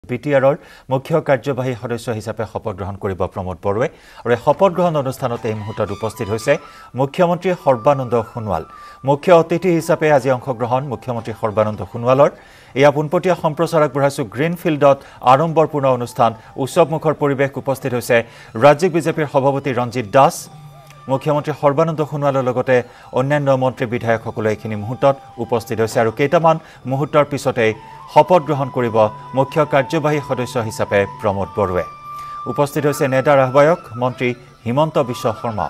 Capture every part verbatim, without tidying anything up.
B T আৰৰ মুখ্য কাৰ্যবাহী সদস্য হিচাপে শপত গ্ৰহণ কৰিব প্ৰমোদ বড়োৱে আৰু শপত গ্ৰহণ অনুষ্ঠানত এই মুহূৰ্তত উপস্থিত হৈছে মুখ্যমন্ত্ৰী সৰ্বানন্দ সোণোৱাল। মুখ্য অতিথি হিচাপে আজি অংশগ্ৰহণ মুখ্যমন্ত্ৰী সৰ্বানন্দ সোণোৱালৰ। এয়া পোনপটীয়া সম্প্ৰচাৰ আগবঢ়াইছো গ্ৰীণফিল্ডত আড়ম্বৰপূৰ্ণ অনুষ্ঠান উৎসৱমুখৰ পৰিৱেশ। উপস্থিত হৈছে ৰাজ্যিক বিজেপিৰ সভাপতি ৰঞ্জিত দাস, মুখ্যমন্ত্ৰী সৰ্বানন্দ সোণোৱালৰ লগতে অন্যান্য মন্ত্ৰী বিধায়কসকলে এইখিনি মুহূৰ্তত উপস্থিত হৈছে আৰু কেইটামান মুহূৰ্তৰ পিছতেই শপত গ্ৰহণ কৰিব মুখ্য কাৰ্যবাহী সদস্য হিচাপে প্ৰমোদ বড়োৱে। উপস্থিত হৈছে নেডাৰ আহ্বায়ক মন্ত্ৰী হিমন্ত বিশ্ব শৰ্মা।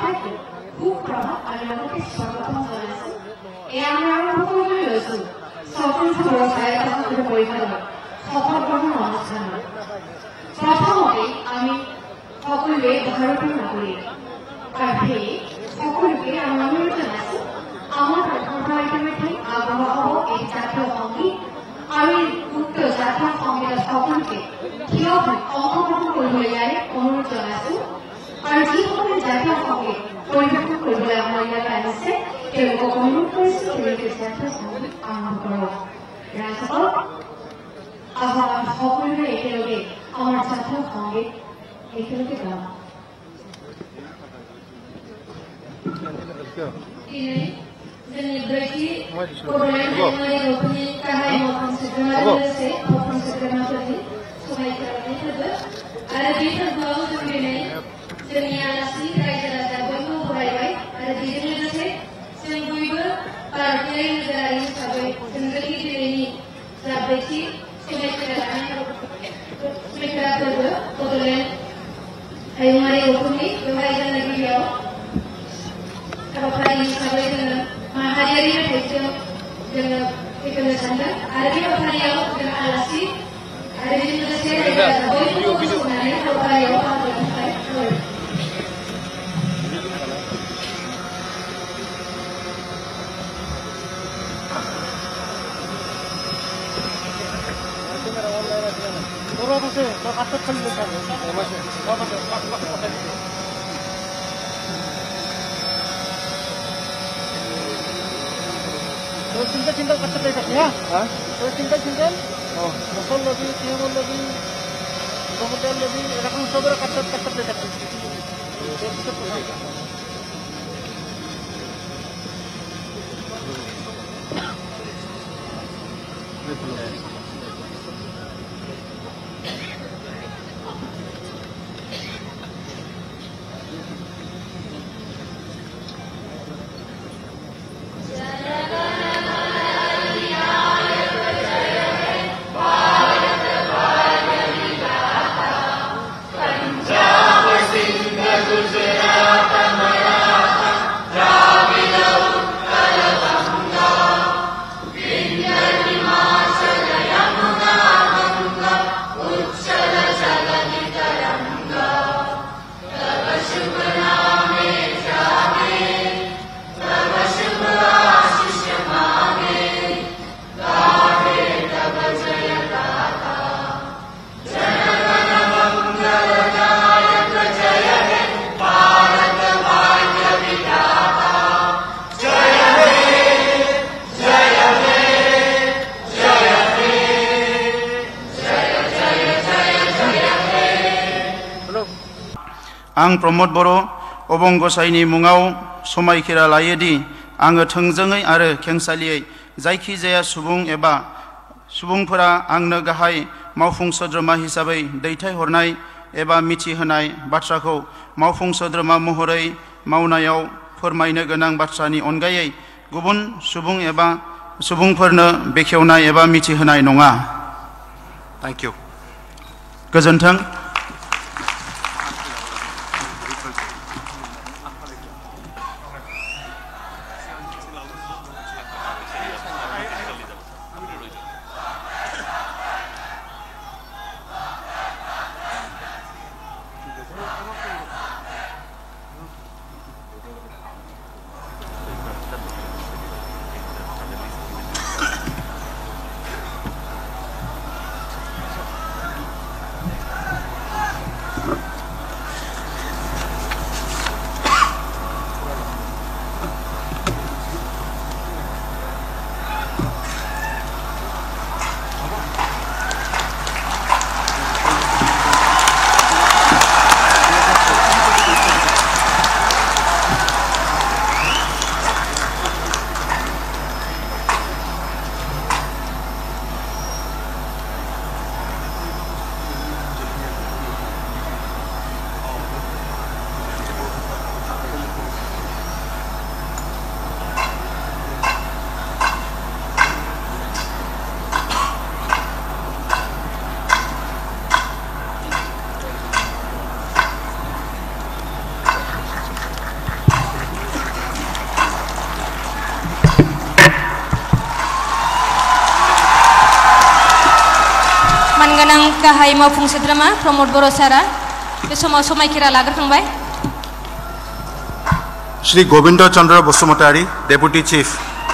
আটাইতকৈ সুপ্ৰভাত আৰু লগতে স্বাগতম জনাইছোঁ। এয়া আমি আৰম্ভ কৰিবলৈ লৈছোঁ চতুৰ্থ বৰ্ষায়তন পৰিষদৰ শপত গ্ৰহণ অনুষ্ঠানত। প্ৰথমতেই আমি সকলোৱে ভাৰতৰ নাগৰিক আৰু সেয়ে সকলোকে আমি অনুৰোধ জনাইছোঁ আমাৰ প্ৰথমৰ পৰা ইতিমধ্যে আগবঢ়া হ'ব এই জাতীয় সংগীত আৰু এই উক্ত জাতীয় সংগীতত সকলোকে থিয় হৈ অংশগ্ৰহণ কৰিবলৈ ইয়াৰে অনুৰোধ জনাইছোঁ। আৰু যিসকলে জাতীয় সংগীত পৰিৱেশন কৰিবলৈ আমাৰ ইয়াত আহিছে তেওঁলোকক অনুৰোধ কৰিছোঁ তেওঁলোকে জাতীয় সংগীত আৰম্ভ কৰক। ৰাইজসকল আহক আমি সকলোৱে একেলগে আমাৰ জাতীয় সংগীত একেলগে গাম। जोंनि ब्रैथि बड'लेण्ड हायुङारि गौथुमनि गाहाय मावफुं सोद्रोमा लोगोसे मावफुं सोद्रोमाफोरनि समायखिरानि फोरबो आरो बे फोरबोआव जों दिनै जोंनि आलासि रायजो राजा बयबो बरायबाय आरो बेजों लोगोसे जों बयबो भारतारि नोगोरारि हिसाबै जों जोंनि दिनैनि जा ब्रैथि समायखिरा लानाय समायखिरा फोरबो बड'लेण्ड हायुङारि गौथुमनि बेवहाय जोंनि गिबियाव हाबाफारि हिसाबै जोङो माहारियारि मेथाइजों जोङो फैगोनो सानदों आरो बे हाबाफारियाव जों आलासि आरो बेजों लोगोसे रायजो राजा बयबो गसंनानै हाबाफारियाव बाहागो लानो थाखाय खावलायो। Terus tinggal-tinggal kacau dekatnya, terus tinggal-tinggal, oh, bokol lebih, timbul lebih, kemudian lebih, rakam saudara kacau-kacau dekatnya. Terus kita आं प्रमोद बर' अबं गसाइनि मुङाव समायखिरा लायोदि आङो थोंजोङै आरो खेंसालियै जायखिजाया सुबुं एबा सुबुंफोरा आंनो गाहाय मावफुं सोद्रोमा हिसाबै दैथायहरनाय एबा मिथिहोनाय बाथ्राखौ मावफुं सोद्रोमा महरै मावनायाव फोरमायनो गोनां बाथ्रानि अनगायै गुबुन सुबुं एबा सुबुंफोरनो बेखेवनाय एबा मिथिहोनाय नङा। Thank you. गोजोन्थों। मानगोनां गाहाय मावफुं सोद्रोमा प्रमोद बर' सारा बे समाव समायखिरा लाग्रोखांबाय। Shri Govind Chandra Basumatary deputy chief.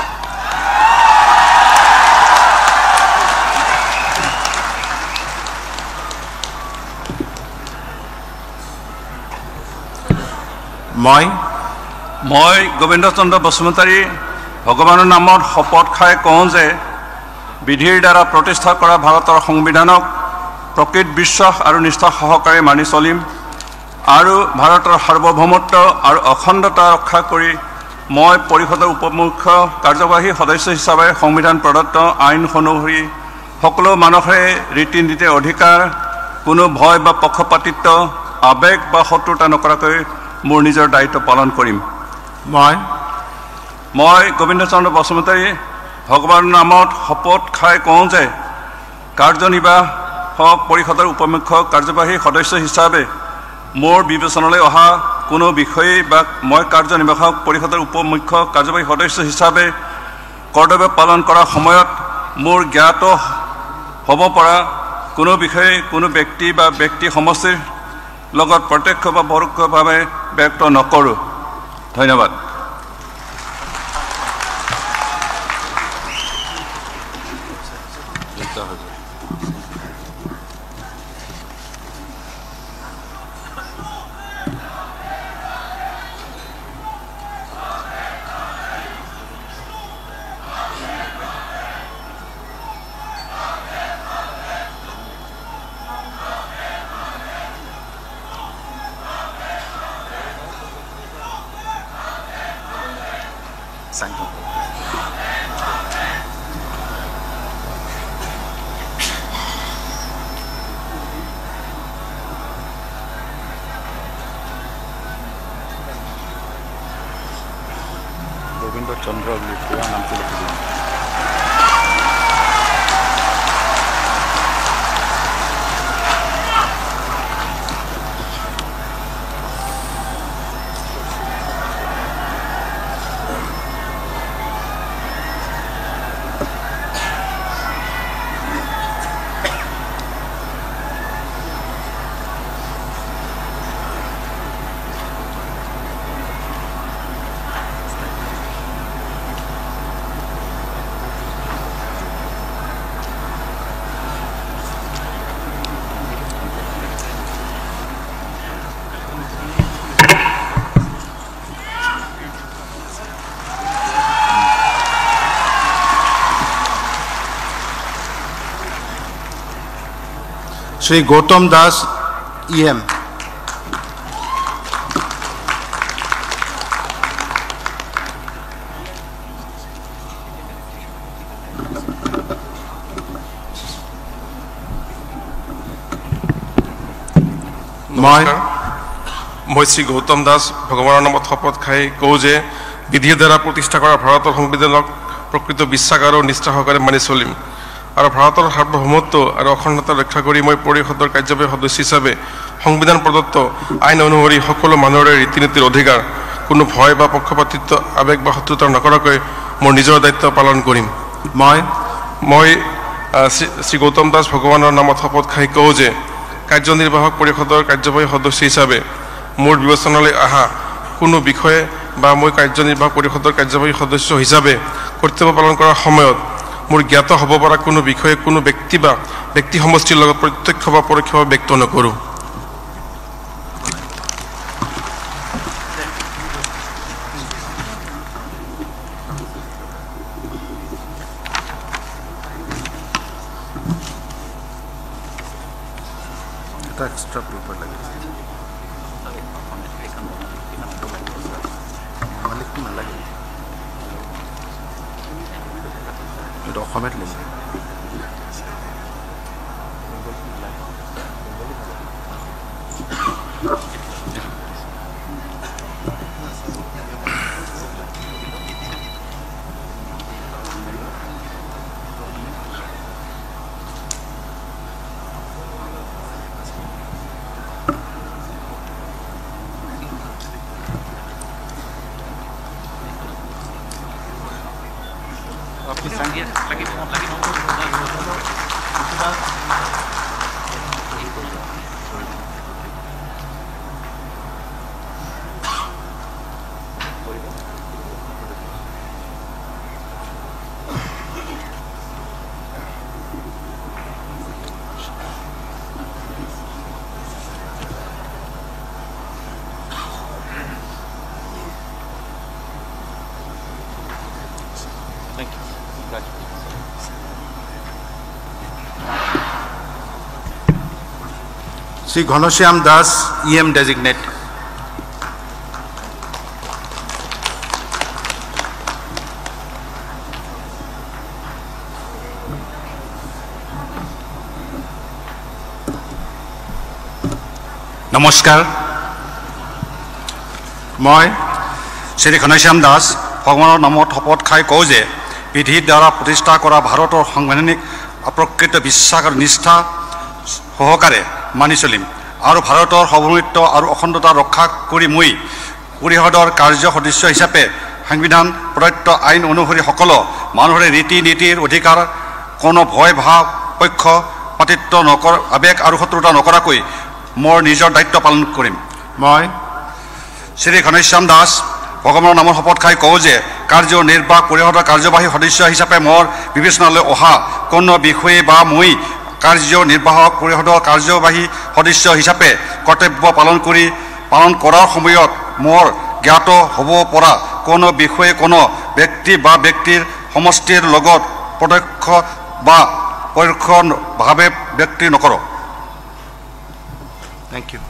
मैं मैं गोविंद चंद्र बसुमतारी भगवान नामत शपथ खाई कहूँ जे विधिर द्वारा प्रतिष्ठा करा भारतर संविधानक प्रकृत विश्वास और निष्ठा सहकारे मानि चलिम और भारतर सार्वभौमत्व और अखंडता रक्षा करी मैं परिषदर उपमुख्य कार्यवाही सदस्य हिसाबे संविधान प्रदत्त आईन अनुसरी सकलो मानवरे रीति नीति अधिकार कोनो भय बा पक्षपातित्व आवेग बा शत्रुता नकराकै मोर निजर दायित्व पालन करिम। मैं मैं गोविंद चंद्र बसुमतारी भगवान नामत शपथ खाई कहूँ जे कार्यनिर्वाहक परिषदर उपमुख्य कार्यवाही सदस्य हिसाबे मोर विवेचनाले अहा कोनो विषय बा मैं कार्यनिर्वाहक परिषदर उपमुख्य कार्यवाही सदस्य हिसाबे कर्तव्य पालन करार समयत मोर ज्ञात हब परा कोनो विषय कोनो व्यक्ति बा व्यक्ति समष्टिर लगत प्रत्यक्ष बा परोक्षभावे व्यक्त नकरो। धन्यवाद। गोविंद चंद्र पूरा नाम से लिख दिया। श्री गौतम दास ईएम। मैं श्री गौतम दास भगवान नामत शपथ खाई कहूँ जे विधिर द्वारा प्रतिष्ठा करा भारतर संविधानक प्रकृत विश्वास और निष्ठा सहकारे मानि चलिम और भारतर सार्वभौमत्व और अखंडता रक्षा करी मैं परिषदर कार्यवाही सदस्य हिसाबे संविधान प्रदत्त आईन अनुसरी सकलो मानवरे रीति नीतिर अधिकार कोनो भय बा पक्षपातित्व आवेग बा शत्रुता नकराकै मोर निजर दायित्व पालन करिम। मैं मैं श्री गौतम दास भगवान नामत शपथ खाई कहूँ जे कार्यनिर्वाहक परिषदर कार्यवाही सदस्य हिसाबे मोर विवेचनाले आहा कोनो विषय बा मैं कार्यनिर्वाहक परिषदर कार्यवाही सदस्य हिसाबे कर्तव्य पालन करार समयत मोर ज्ञात हब परा कोनो विषय कोनो व्यक्ति बा व्यक्ति समष्टिर लगत प्रत्यक्ष बा परोक्षभावे व्यक्त नकरो। एक्स्ट्रा पेपर लगे डॉक्यूमेंट ले आपकी संगीत लगी फोन लगी শ্রী ঘনশ্যাম দাস ইএম ডেজিগনেট। নমস্কাৰ, মই শ্ৰী ঘনশ্যাম দাস ভগৱানৰ নামত শপত খাই কওঁ যে বিধিৰ দ্বাৰা প্ৰতিষ্ঠা কৰা ভাৰতৰ সাংবিধানিক প্ৰকৃত বিশ্বাস আৰু নিষ্ঠা সহকাৰে মানি চলিম আৰু ভাৰতৰ সাৰ্বভৌমত্ব আৰু অখণ্ডতা ৰক্ষা কৰি মই পৰিষদৰ কাৰ্য সদস্য হিচাপে সংবিধান প্ৰদত্ত আইন অনুসৰি সকলো মানুহৰে ৰীতি নীতিৰ অধিকাৰ কোনো ভয় ভাৱ পক্ষপাতিত্ব নকৰ আৱেগ আৰু শত্ৰুতা নকৰাকৈ মোৰ নিজৰ দায়িত্ব পালন কৰিম। মই শ্ৰী ঘনশ্যাম দাস ভগৱানৰ নামত শপত খাই কওঁ যে কাৰ্যনিৰ্বাহ পৰিষদৰ কাৰ্যবাহী সদস্য হিচাপে মোৰ বিবেচনালৈ অহা কোনো বিষয়ে বা মই কাৰ্যনিৰ্বাহক পৰিষদৰ কাৰ্যবাহী সদস্য হিচাপে কৰ্তব্য পালন কৰি পালন কৰাৰ সময়ত মোৰ জ্ঞাত হ'ব পৰা কোনো বিষয়ে কোনো ব্যক্তি বা ব্যক্তিৰ সমষ্টিৰ লগত প্ৰত্যক্ষ বা পৰোক্ষভাৱে ব্যক্তি নকৰোঁ। Thank you.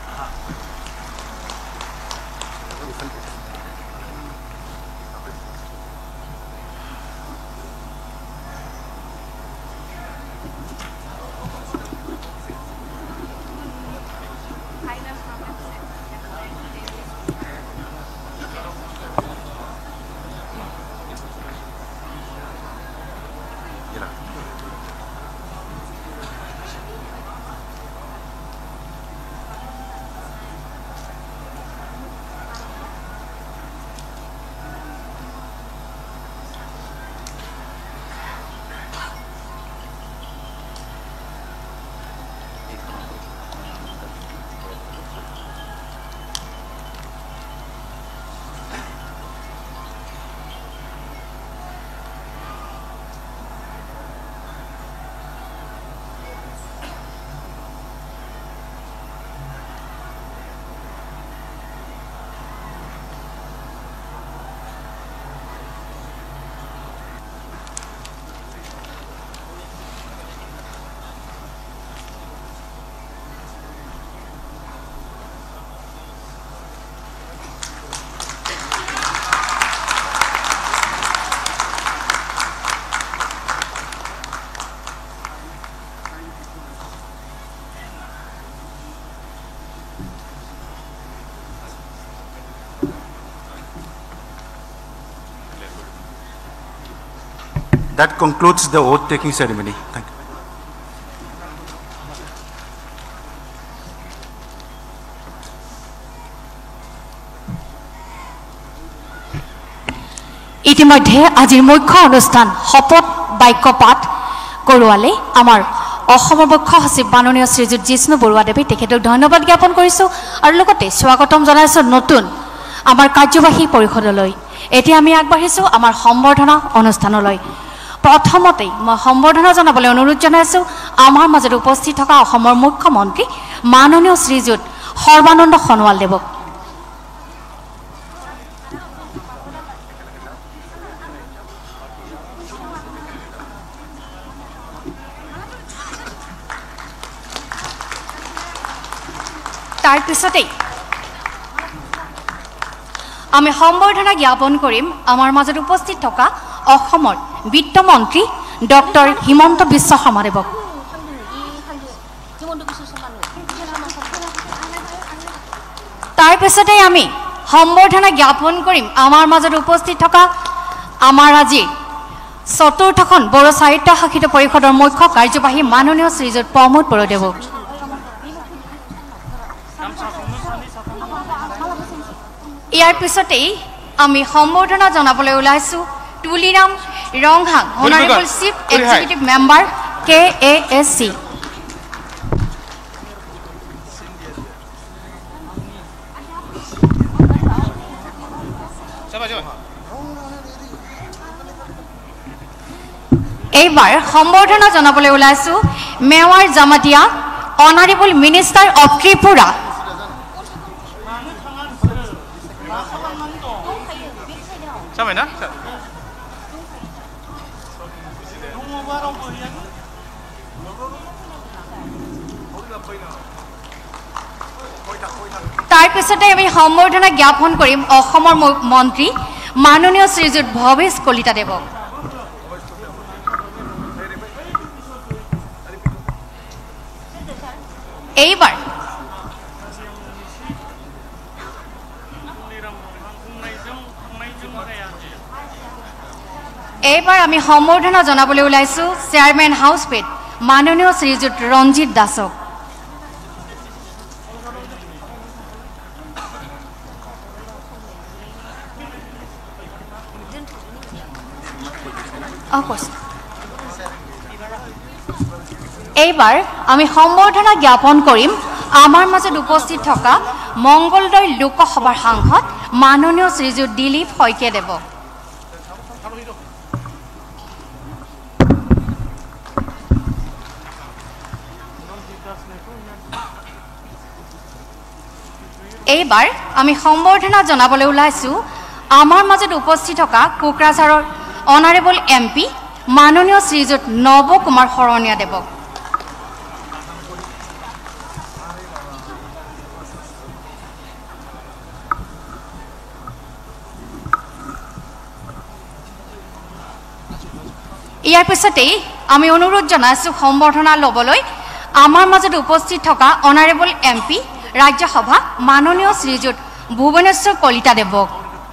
That concludes the oath-taking ceremony. Thank you. ইতিমধ্যে আজিৰ মুখ্য অনুষ্ঠান শপত বাক্য পাঠ কৰোৱালে আমাৰ অসমৰ মুখ্য সচিব মাননীয় শ্ৰীযুত জিষ্ণু বৰুৱাদেৱে তেখেতক ধন্যবাদ জ্ঞাপন কৰিছোঁ আৰু লগতে স্বাগতম জনাইছোঁ নতুন আমাৰ কাৰ্যবাহী পৰিষদলৈ। এতিয়া আমি আগবাঢ়িছোঁ আমাৰ সম্বৰ্ধনা অনুষ্ঠানলৈ। প্ৰথমতেই মই সম্বৰ্ধনা জনাবলৈ অনুৰোধ জনাইছোঁ আমাৰ মাজত উপস্থিত থকা অসমৰ মুখ্যমন্ত্ৰী মাননীয় শ্ৰীযুত সৰ্বানন্দ সোণোৱাল দেৱক। তাৰ পিছতেই আমি সম্বৰ্ধনা জ্ঞাপন কৰিম আমাৰ মাজত উপস্থিত থকা অসমৰ বিত্তমন্ত্ৰী ডক্টৰ হিমন্ত বিশ্ব শৰ্মাদেৱক। তাৰ পিছতেই আমি সম্বৰ্ধনা জ্ঞাপন কৰিম আমাৰ মাজত উপস্থিত থকা আমাৰ আজিৰ চতুৰ্থখন বড়ো সাহিত্য শাসিত পৰিষদৰ মুখ্য কাৰ্যবাহী মাননীয় শ্ৰীযুত প্ৰমোদ বড়োদেৱক। ইয়াৰ পিছতেই আমি সম্বৰ্ধনা জনাবলৈ ওলাইছোঁ Tuliram Ronghang honourable chief executive member K A S C. এইবাৰ সম্বৰ্ধনা জনাবলৈ ওলাইছোঁ Mewar Jamatia honourable minister of Tripura. তাৰ পিছতে আমি সম্বৰ্ধনা জ্ঞাপন কৰিম অসমৰ মন্ত্ৰী মাননীয় শ্ৰীযুত ভৱেশ কলিতা দেৱক। এইবাৰ এইবাৰ আমি সম্বৰ্ধনা জনাবলৈ ওলাইছো চেয়াৰমেন হাউচপেট মাননীয় শ্ৰীযুত ৰঞ্জিত দাসক। এইবাৰ আমি সম্বৰ্ধনা জ্ঞাপন কৰিম আমাৰ মাজত উপস্থিত থকা মংগলদৈ লোকসভাৰ সাংসদ মাননীয় শ্ৰীযুত দিলীপ শইকীয়াদেৱক। এইবাৰ আমি সম্বৰ্ধনা জনাবলৈ ওলাইছো আমাৰ মাজত উপস্থিত থকা কোকৰাঝাৰৰ অনাৰেবল এম পি মাননীয় শ্ৰীযুত নৱ কুমাৰ শৰণীয়া দেৱক। ইয়াৰ পিছতেই আমি অনুৰোধ জনাইছো সম্বৰ্ধনা ল'বলৈ আমাৰ মাজত উপস্থিত থকা অনাৰেবল এম পি ৰাজ্যসভা মাননীয় শ্ৰীযুত ভুৱনেশ্বৰ কলিতা দেৱক।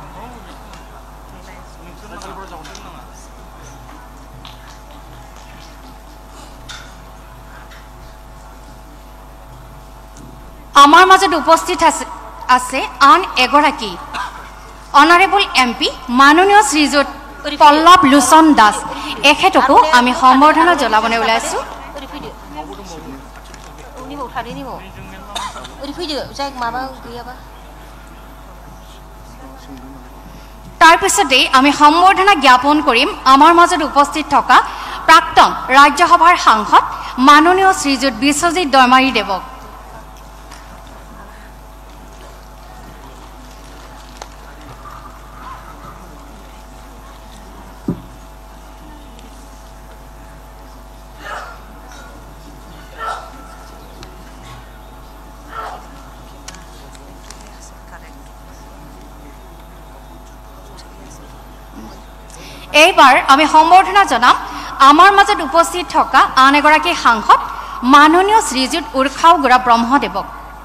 আমাৰ মাজত উপস্থিত আছে আছে আন এগৰাকী অনাৰেবল এম পি মাননীয় শ্ৰীযুত পল্লৱ লোচন দাস। এখেতকো আমি সম্বৰ্ধনা জনাবলৈ ওলাইছো। তাৰ পিছতেই আমি সম্বৰ্ধনা জ্ঞাপন কৰিম আমাৰ মাজত উপস্থিত থকা প্ৰাক্তন ৰাজ্যসভাৰ সাংসদ মাননীয় শ্ৰীযুত বিশ্বজিৎ দৈমাৰী দেৱক। এইবাৰ আমি সম্বৰ্ধনা জনাম আমাৰ মাজত উপস্থিত থকা আন এগৰাকী সাংসদ মাননীয় শ্ৰীযুত উৰ্খাও গোৰা ব্ৰহ্মদেৱক।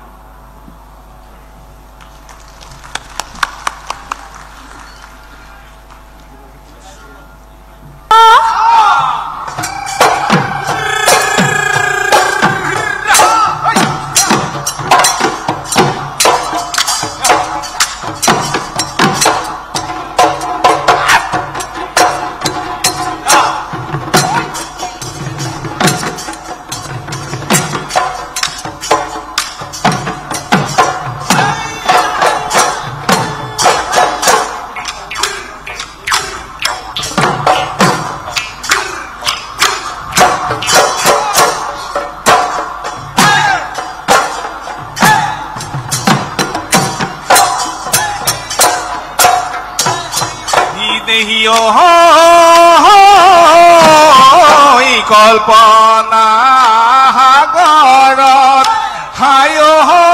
কল্পনা সাগৰত হায়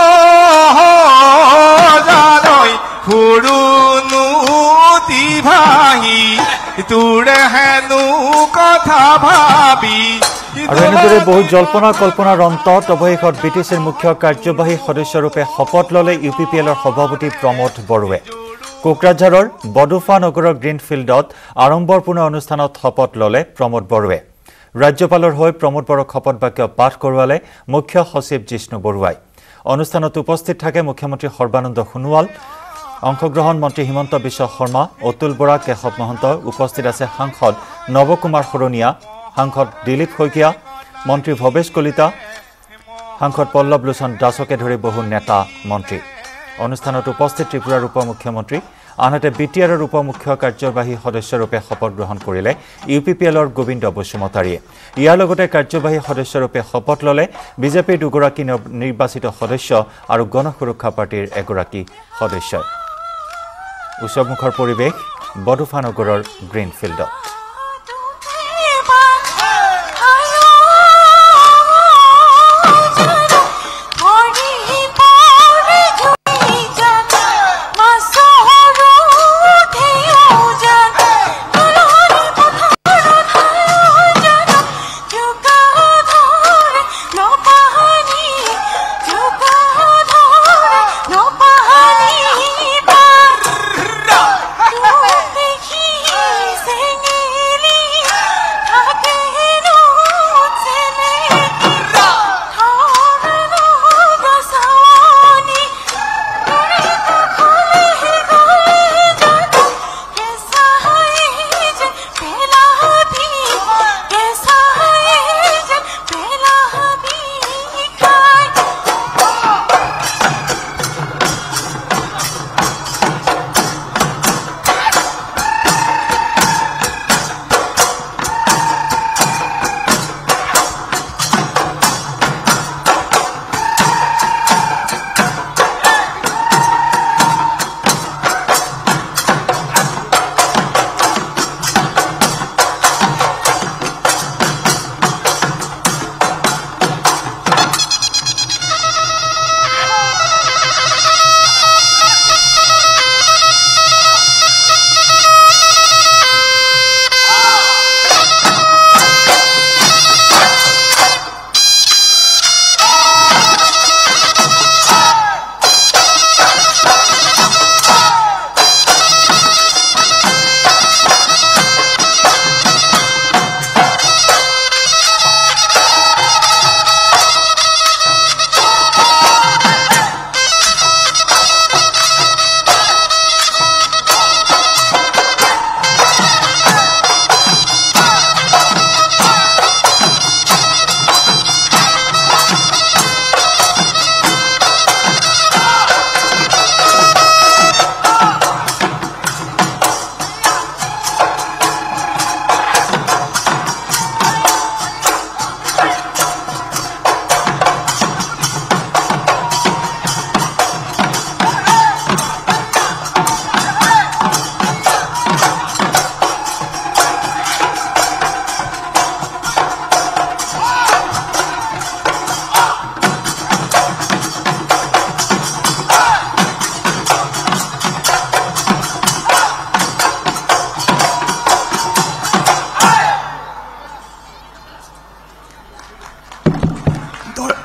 জানৈ ফুৰুনো দিভাহি তোৰে হেনো কথা ভাবি। আৰু এনেদৰে বহু জল্পনা কল্পনাৰ অন্তত অৱশেষত বি টি চিৰ মুখ্য কাৰ্যবাহী সদস্যৰূপে শপত ল'লে ইউ পি পি এলৰ সভাপতি প্ৰমোদ বড়োৱে। কোকৰাঝাৰৰ বডোফা নগৰৰ গ্ৰীণফিল্ডত আড়ম্বৰপূৰ্ণ অনুষ্ঠানত শপত ল'লে প্ৰমোদ বড়োৱে। ৰাজ্যপালৰ হৈ প্ৰমোদ বড়োক শপত বাক্য পাঠ কৰোৱালে মুখ্য সচিব জিষ্ণু বৰুৱাই। অনুষ্ঠানত উপস্থিত থাকে মুখ্যমন্ত্ৰী সৰ্বানন্দ সোণোৱাল, অংশগ্ৰহণ মন্ত্ৰী হিমন্ত বিশ্ব শৰ্মা, অতুল বৰা, কেশৱ মহন্ত। উপস্থিত আছে সাংসদ নৱ কুমাৰ শৰণীয়া, সাংসদ দিলীপ শইকীয়া, মন্ত্ৰী ভৱেশ কলিতা, সাংসদ পল্লৱ লোচন দাসকে ধৰি বহু নেতা মন্ত্ৰী। অনুষ্ঠানত উপস্থিত ত্ৰিপুৰাৰ উপ মুখ্যমন্ত্ৰী, আনহাতে বি টি আৰৰ উপ মুখ্য কাৰ্যবাহী সদস্যৰূপে শপত গ্ৰহণ কৰিলে ইউ পি পি এলৰ গোবিন্দ বসুমতাৰীয়ে। ইয়াৰ লগতে কাৰ্যবাহী সদস্যৰূপে শপত ল'লে বিজেপিৰ দুগৰাকী নিৰ্বাচিত সদস্য আৰু গণ সুৰক্ষা পাৰ্টীৰ এগৰাকী সদস্যই। উৎসৱমুখৰ পৰিৱেশ বডোফা নগৰৰ গ্ৰীণফিল্ডত।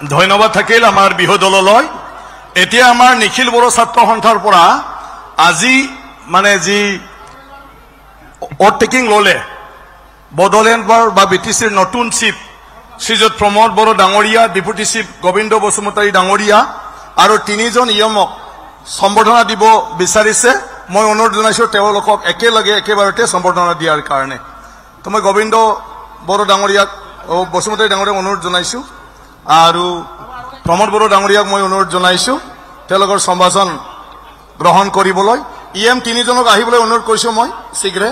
ধন্যবাদ থাকিল আমাৰ বিহু দললৈ এতিয়া আমাৰ নিখিল বড়ো ছাত্ৰ সন্থাৰ পৰা আজি মানে যি ওভাৰটেকিং ললে বডলেণ্ড বা বিটিচিৰ নতুন চিফ শ্ৰীযুত প্ৰমোদ বড়ো ডাঙৰীয়া ডেপুটি চিফ গোবিন্দ বসুমতাৰী ডাঙৰীয়া আৰু তিনিজন ইয়মক সম্বৰ্ধনা দিব বিচাৰিছে মই অনুৰোধ জনাইছোঁ তেওঁলোকক একেলগে একেবাৰতে সম্বৰ্ধনা দিয়াৰ কাৰণে তো মই গোবিন্দ বড়ো ডাঙৰীয়াক বসুমতাৰী ডাঙৰীয়াক অনুৰোধ জনাইছোঁ আৰু প্ৰমোদ বড়ো ডাঙৰীয়াক মই অনুৰোধ জনাইছোঁ তেওঁলোকৰ সম্ভাষণ গ্ৰহণ কৰিবলৈ ই এম তিনিজনক আহিবলৈ অনুৰোধ কৰিছোঁ মই শীঘ্ৰে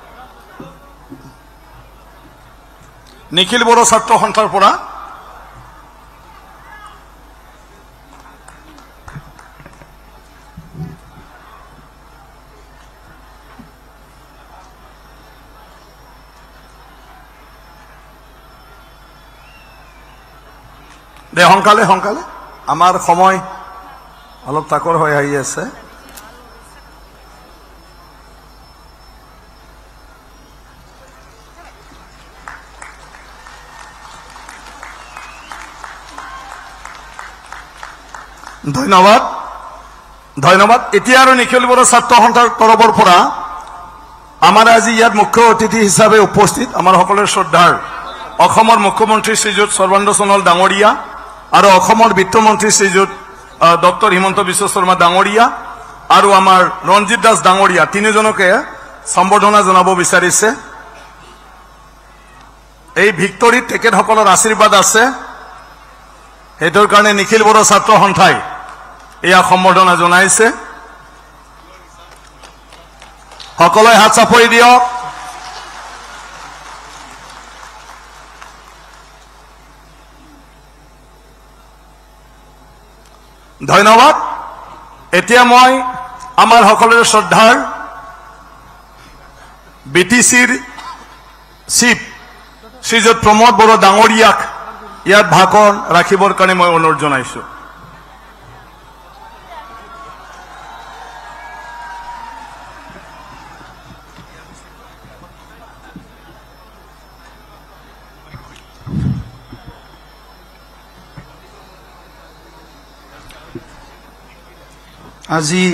নিখিল বড়ো ছাত্ৰ সন্থাৰ পৰা দে সোনকালে সোনকালে আমাৰ সময় অলপ তাকৰ হৈ আহি আছে ধন্যবাদ ধন্যবাদ এতিয়া আৰু নিখিল বড়ো ছাত্ৰ সন্থাৰ তৰফৰ পৰা আমাৰ আজি ইয়াত মুখ্য অতিথি হিচাপে উপস্থিত আমাৰ সকলোৰে শ্ৰদ্ধাৰ অসমৰ মুখ্যমন্ত্ৰী শ্ৰীযুত সৰ্বানন্দ সোণোৱাল ডাঙৰীয়া আৰু অসমৰ বিত্তমন্ত্ৰী শ্ৰীযুত ডক্টৰ হিমন্ত বিশ্ব শৰ্মা ডাঙৰীয়া আৰু আমাৰ ৰঞ্জিত দাস ডাঙৰীয়া তিনিজনকে সম্বৰ্ধনা জনাব বিচাৰিছে এই ভিক্টৰীত তেখেতসকলৰ আশীৰ্বাদ আছে সেইটোৰ কাৰণে নিখিল বড়ো ছাত্ৰ সন্থাই এয়া সম্বৰ্ধনা জনাইছে সকলোৱে হাত চাপৰি দিয়ক ধন্যবাদ এতিয়া মই আমাৰ সকলোৰে শ্ৰদ্ধাৰ বিটিচিৰ চিফ শ্ৰীযুত প্ৰমোদ বড়ো ডাঙৰীয়াক ইয়াত ভাষণ ৰাখিবৰ কাৰণে মই অনুৰোধ জনাইছোঁ আজি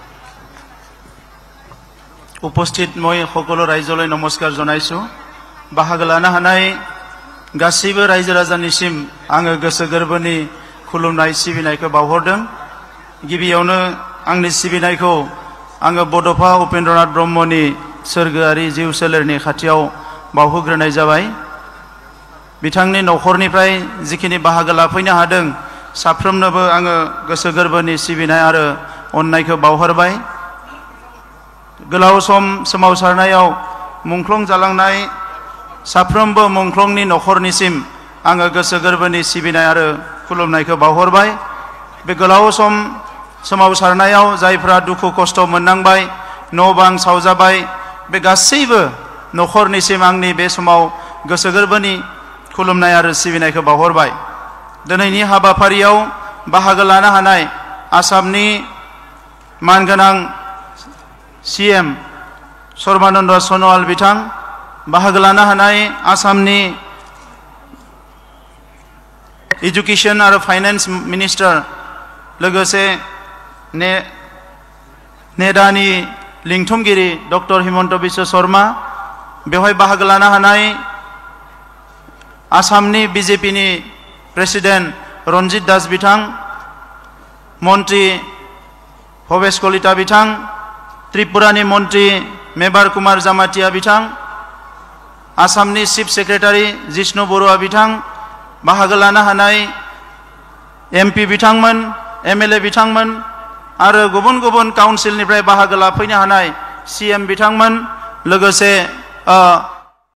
উপস্থিত মই সকলো ৰাইজলৈ নমস্কাৰ জনাইছোঁ বাহাগ লানো হানাय गासैबो रायजो राजानिसिम आङो गोसो गोरबोनि खुलुमनाय सिबिनायखौ बावहरदों गिबियावनो आंनि सिबिनायखौ आङो बड'फा उपेन्द्रनाथ ब्रह्मनि सोरगोआरि जिउ सोलेरनि खाथियाव बावहोग्रोनाय जाबाय बिथांनि न'खरनिफ्राय जिखिनि बाहागो लाफैनो हादों साफ्रोमनोबो आङो गोसो गोरबोनि सिबिनाय आरो अननायखौ बावहरबाय गोलाव सम सोमावसारनायाव मुंख्लं जालांनाय साफ्रोमबो मुंख्लंनि न'खरनिसिम आङो गोसो गोरबोनि सिबिनाय आरो खुलुमनायखौ बावहरबाय बे गोलाव सम सोमावसारनायाव जायफ्रा दुखु खस्थ' मोननांबाय न' बां सावजाबाय बे गासैबो न'खरनिसिम आंनि बे समाव गोसो गोरबोनि खुलुमनाय आरो सिबिनायखौ बावहरबाय दिनैनि हाबाफारियाव बाहागो लानो हानाय आसामनि मानगोनां सीएम सर्बानन्द सोनोवाल बिथां बाहागो लानो हानाय आसामनि एजुकेशन आरो फाइनेंस मिनिस्टार लोगोसे ने नेडानि लिंथुमगिरि डक्टर हिमंत बिश्व शर्मा बेवहाय बाहागो लानो हानाय आसामनि बीजेपीनि प्रेसिडेंट रंजित दास बिथां मंत्री भवेश कलिता बिथां त्रिपुरानि मंत्री मेबार कुमार जामातिया बिथां आसामनि चीफ सेक्रेटारि जिष्णु बरुवा बिथां बाहागो लानो हानाय एमपि बिथांमोन एमएलए बिथांमोन आरो गुबुन गुबुन काउन्सिलनिफ्राय बाहागो लाफैनो हानाय सीएम बिथांमोन लोगोसे